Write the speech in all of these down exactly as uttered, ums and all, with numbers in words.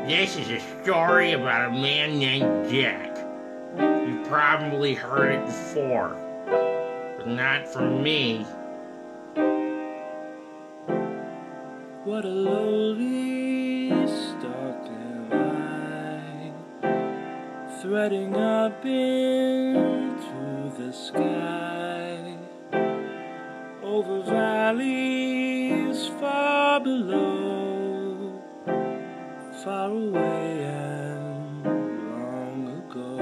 This is a story about a man named Jack. You probably heard it before, but not from me. What a lowly stalk am I, threading up into the sky, over valleys far below, far away and long ago,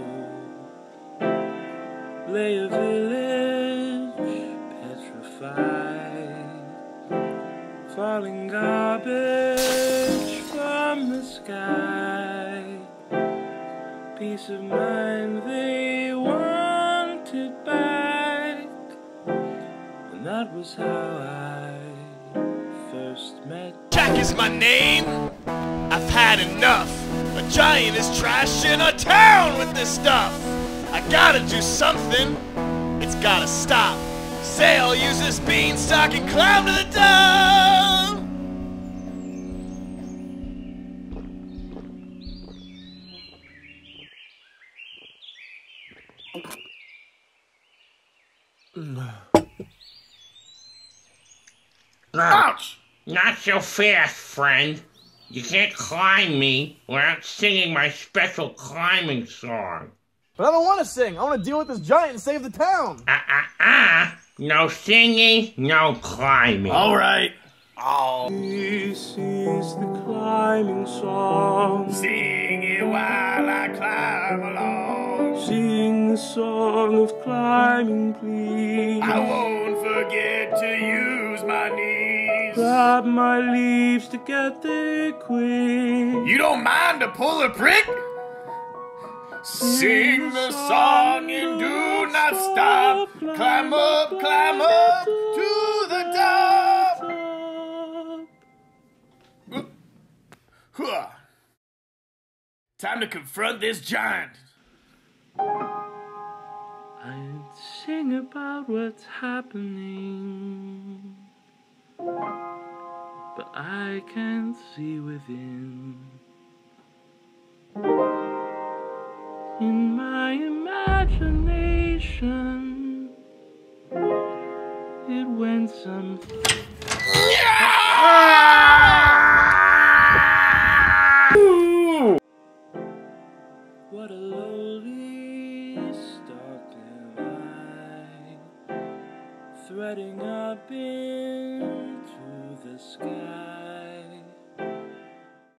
lay a village petrified, falling garbage from the sky. Peace of mind they wanted back, and that was how I first met Jack is my name. I've had enough. A giant is trashing our town with this stuff. I gotta do something. It's gotta stop. Say I'll use this beanstalk and climb to the top. Ouch! Not so fast, friend. You can't climb me without singing my special climbing song. But I don't want to sing. I want to deal with this giant and save the town. Ah, ah, ah. No singing, no climbing. All right. Oh. This is the climbing song. Sing it while I climb along. Sing the song of climbing, please. I won't forget to use my knees. Grab my leaves to get there quick. You don't mind to pull a prick? Sing the song and do not stop. Climb up, climb up to the top. Huh. Time to confront this giant. I'd sing about what's happening, but I can't see within.